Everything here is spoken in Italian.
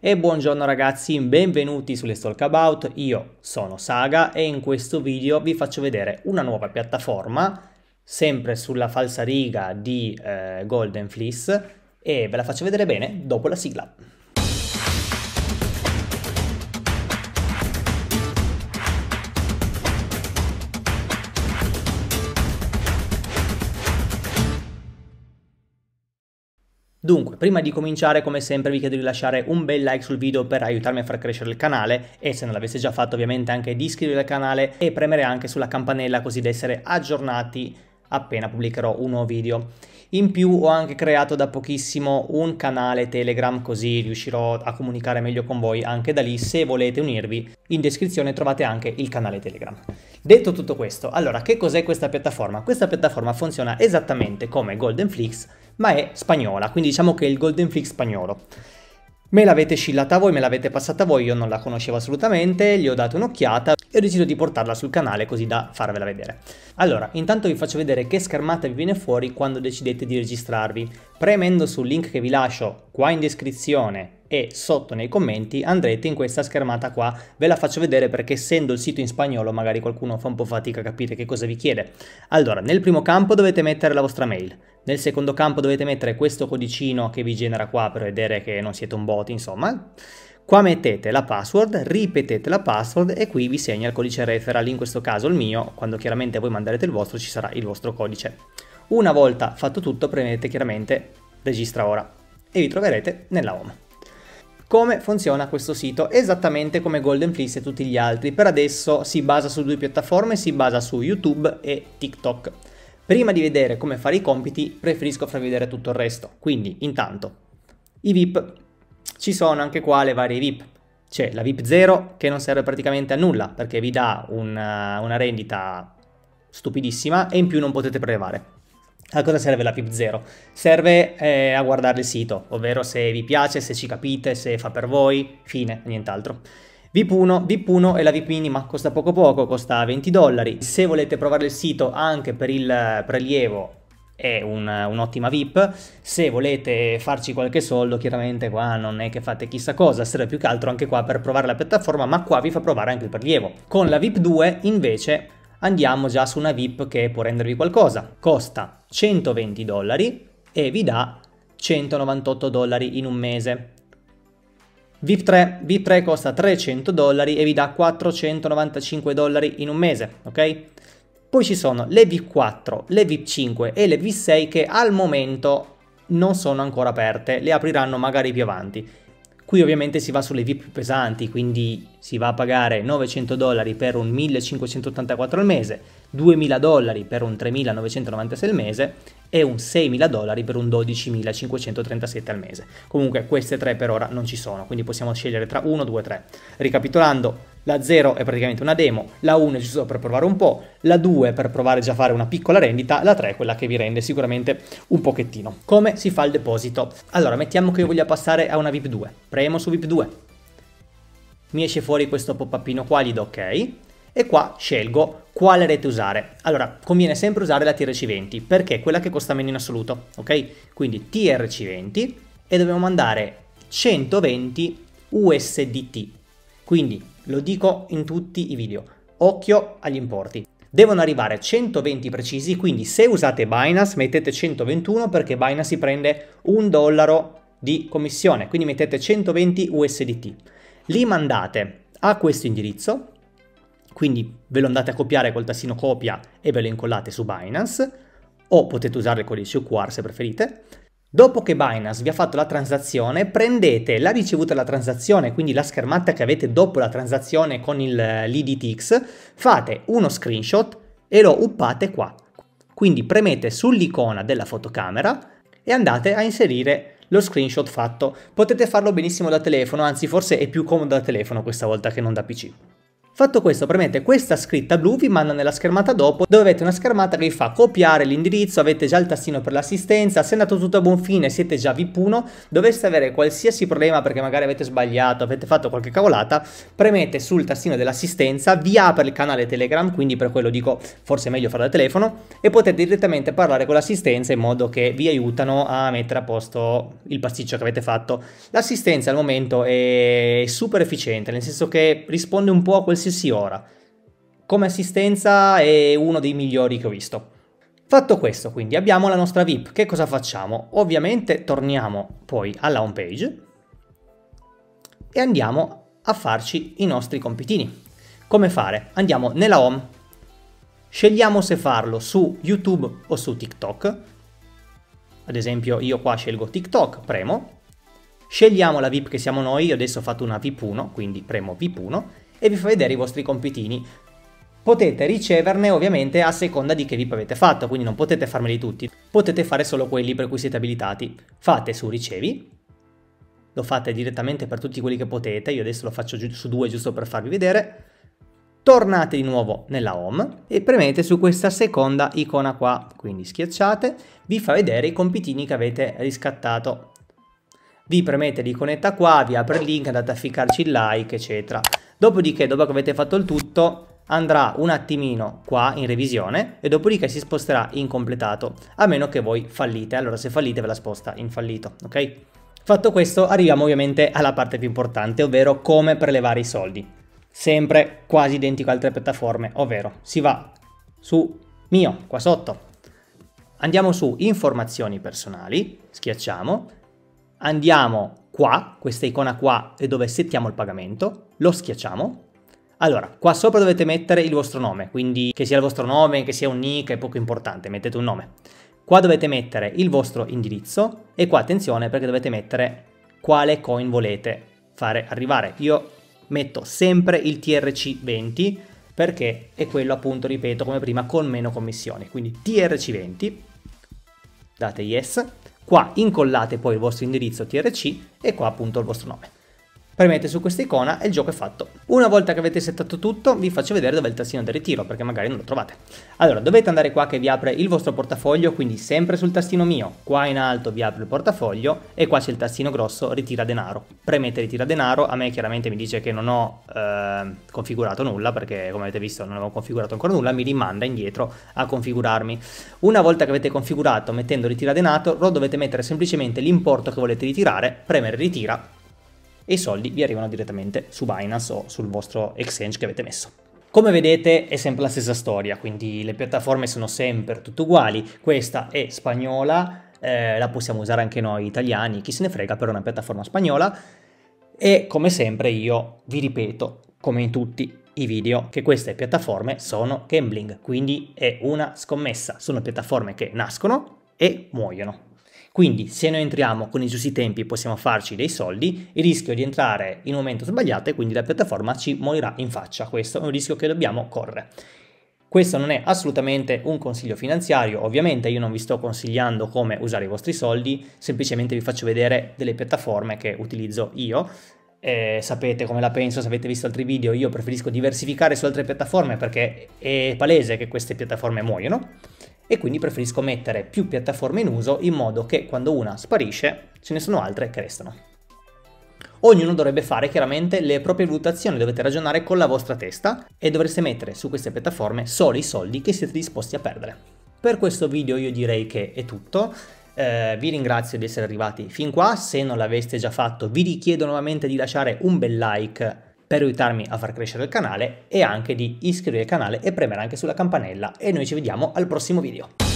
E buongiorno ragazzi, benvenuti sulle Stalkabout, io sono Saga e in questo video vi faccio vedere una nuova piattaforma, sempre sulla falsariga di Golden Fleece, e ve la faccio vedere bene dopo la sigla. Dunque, prima di cominciare, come sempre, vi chiedo di lasciare un bel like sul video per aiutarmi a far crescere il canale e, se non l'aveste già fatto, ovviamente anche di iscrivervi al canale e premere anche sulla campanella così da essere aggiornati appena pubblicherò un nuovo video. In più ho anche creato da pochissimo un canale Telegram, così riuscirò a comunicare meglio con voi anche da lì. Se volete unirvi, in descrizione trovate anche il canale Telegram. Detto tutto questo, allora, che cos'è questa piattaforma? Questa piattaforma funziona esattamente come Golden Fleece, ma è spagnola, quindi diciamo che è il Golden Fleece spagnolo. Me l'avete scillata voi, me l'avete passata voi, io non la conoscevo assolutamente, gli ho dato un'occhiata e ho deciso di portarla sul canale così da farvela vedere. Allora, intanto vi faccio vedere che schermata vi viene fuori quando decidete di registrarvi. Premendo sul link che vi lascio qua in descrizione e sotto nei commenti andrete in questa schermata qua. Ve la faccio vedere perché, essendo il sito in spagnolo, magari qualcuno fa un po' fatica a capire che cosa vi chiede. Allora, nel primo campo dovete mettere la vostra mail. Nel secondo campo dovete mettere questo codicino che vi genera qua per vedere che non siete un bot, insomma. Qua mettete la password, ripetete la password e qui vi segna il codice referral, in questo caso il mio. Quando chiaramente voi manderete il vostro ci sarà il vostro codice. Una volta fatto tutto premete chiaramente registra ora e vi troverete nella home. Come funziona questo sito? Esattamente come Golden Fleece e tutti gli altri. Per adesso si basa su due piattaforme, si basa su YouTube e TikTok. Prima di vedere come fare i compiti preferisco farvi vedere tutto il resto. Quindi intanto i VIP, ci sono anche qua le varie VIP. C'è la VIP 0 che non serve praticamente a nulla perché vi dà una rendita stupidissima e in più non potete prelevare. A cosa serve la VIP 0? Serve a guardare il sito, ovvero se vi piace, se ci capite, se fa per voi, fine, nient'altro. VIP 1 è la VIP minima, costa poco, costa $20. Se volete provare il sito anche per il prelievo è un'ottima VIP. Se volete farci qualche soldo, chiaramente qua non è che fate chissà cosa, serve più che altro anche qua per provare la piattaforma, ma qua vi fa provare anche il prelievo. Con la VIP 2 invece andiamo già su una VIP che può rendervi qualcosa. Costa $120 e vi dà $198 in un mese. VIP 3 costa $300 e vi dà $495 in un mese, ok? Poi ci sono le VIP 4, le VIP 5 e le VIP 6 che al momento non sono ancora aperte, le apriranno magari più avanti. Qui ovviamente si va sulle VIP più pesanti, quindi si va a pagare $900 per un 1584 al mese, $2000 per un 3996 al mese e un $6000 per un 12537 al mese. Comunque queste tre per ora non ci sono, quindi possiamo scegliere tra 1, 2, 3. Ricapitolando, la 0 è praticamente una demo, la 1 è giusto per provare un po', la 2 per provare già a fare una piccola rendita, la 3 è quella che vi rende sicuramente un pochettino. Come si fa il deposito? Allora, mettiamo che io voglia passare a una VIP 2, premo su VIP 2, mi esce fuori questo pop-upino qua, gli do ok, e qua scelgo quale rete usare. Allora, conviene sempre usare la TRC20 perché è quella che costa meno in assoluto, ok? Quindi TRC20 e dobbiamo mandare 120 USDT. Quindi lo dico in tutti i video, occhio agli importi. Devono arrivare 120 precisi, quindi se usate Binance mettete 121 perché Binance si prende $1 di commissione, quindi mettete 120 USDT. Li mandate a questo indirizzo, quindi ve lo andate a copiare col tastino copia e ve lo incollate su Binance, o potete usare il codice QR se preferite. Dopo che Binance vi ha fatto la transazione, prendete la ricevuta della transazione, quindi la schermata che avete dopo la transazione con l'IDTX, fate uno screenshot e lo uppate qua. Quindi premete sull'icona della fotocamera e andate a inserire lo screenshot fatto. Potete farlo benissimo da telefono, anzi forse è più comodo da telefono questa volta che non da PC. Fatto questo, premete questa scritta blu, vi manda nella schermata dopo, dove avete una schermata che vi fa copiare l'indirizzo, avete già il tastino per l'assistenza, se è andato tutto a buon fine, siete già VIP 1, doveste avere qualsiasi problema perché magari avete sbagliato, avete fatto qualche cavolata, premete sul tastino dell'assistenza, vi apre il canale Telegram, quindi per quello dico forse è meglio farlo dal telefono, e potete direttamente parlare con l'assistenza in modo che vi aiutano a mettere a posto il pasticcio che avete fatto. L'assistenza al momento è super efficiente, nel senso che risponde un po' a qualsiasi ora. Come assistenza è uno dei migliori che ho visto. Fatto questo, quindi abbiamo la nostra VIP. Che cosa facciamo? Ovviamente torniamo poi alla home page e andiamo a farci i nostri compitini. Come fare? Andiamo nella home, scegliamo se farlo su YouTube o su TikTok. Ad esempio io qua scelgo TikTok, premo, scegliamo la VIP che siamo noi, io adesso ho fatto una VIP 1, quindi premo VIP 1 e vi fa vedere i vostri compitini. Potete riceverne ovviamente a seconda di che VIP avete fatto, quindi non potete farmeli tutti, potete fare solo quelli per cui siete abilitati. Fate su ricevi, lo fate direttamente per tutti quelli che potete, io adesso lo faccio su 2 giusto per farvi vedere. Tornate di nuovo nella home e premete su questa seconda icona qua, quindi schiacciate, vi fa vedere i compitini che avete riscattato. Vi premete l'iconetta qua, vi apre il link, andate a ficcarci il like, eccetera. Dopodiché, dopo che avete fatto il tutto, andrà un attimino qua in revisione e dopodiché si sposterà in completato, a meno che voi fallite. Allora se fallite ve la sposta in fallito, ok? Fatto questo arriviamo ovviamente alla parte più importante, ovvero come prelevare i soldi. Sempre quasi identico a altre piattaforme, ovvero si va su Mio, qua sotto, andiamo su informazioni personali, schiacciamo, andiamo qua, questa icona qua è dove settiamo il pagamento, lo schiacciamo. Allora, qua sopra dovete mettere il vostro nome, quindi che sia il vostro nome, che sia un nick, è poco importante, mettete un nome. Qua dovete mettere il vostro indirizzo e qua attenzione perché dovete mettere quale coin volete fare arrivare. Io metto sempre il TRC20 perché è quello appunto, ripeto, come prima, con meno commissioni. Quindi TRC20, date yes. Qua incollate poi il vostro indirizzo TRC e qua appunto il vostro nome. Premete su questa icona e il gioco è fatto. Una volta che avete settato tutto vi faccio vedere dove è il tastino del ritiro perché magari non lo trovate. Allora dovete andare qua che vi apre il vostro portafoglio, quindi sempre sul tastino Mio, qua in alto vi apre il portafoglio e qua c'è il tastino grosso ritira denaro. Premete ritira denaro, a me chiaramente mi dice che non ho configurato nulla perché come avete visto non avevo configurato ancora nulla, mi rimanda indietro a configurarmi. Una volta che avete configurato mettendo ritira denaro dovete mettere semplicemente l'importo che volete ritirare, premere ritira e i soldi vi arrivano direttamente su Binance o sul vostro exchange che avete messo. Come vedete è sempre la stessa storia, quindi le piattaforme sono sempre tutte uguali. Questa è spagnola, la possiamo usare anche noi italiani, chi se ne frega, però è una piattaforma spagnola. E come sempre io vi ripeto, come in tutti i video, che queste piattaforme sono gambling, quindi è una scommessa, sono piattaforme che nascono e muoiono. Quindi se noi entriamo con i giusti tempi possiamo farci dei soldi, il rischio di entrare in un momento sbagliato e quindi la piattaforma ci morirà in faccia, questo è un rischio che dobbiamo correre. Questo non è assolutamente un consiglio finanziario, ovviamente io non vi sto consigliando come usare i vostri soldi, semplicemente vi faccio vedere delle piattaforme che utilizzo io. Sapete come la penso, se avete visto altri video, io preferisco diversificare su altre piattaforme perché è palese che queste piattaforme muoiono. E quindi preferisco mettere più piattaforme in uso in modo che quando una sparisce ce ne sono altre che restano. Ognuno dovrebbe fare chiaramente le proprie valutazioni, dovete ragionare con la vostra testa e dovreste mettere su queste piattaforme solo i soldi che siete disposti a perdere. Per questo video io direi che è tutto, vi ringrazio di essere arrivati fin qua, se non l'aveste già fatto vi richiedo nuovamente di lasciare un bel like per aiutarmi a far crescere il canale e anche di iscrivervi al canale e premere anche sulla campanella e noi ci vediamo al prossimo video.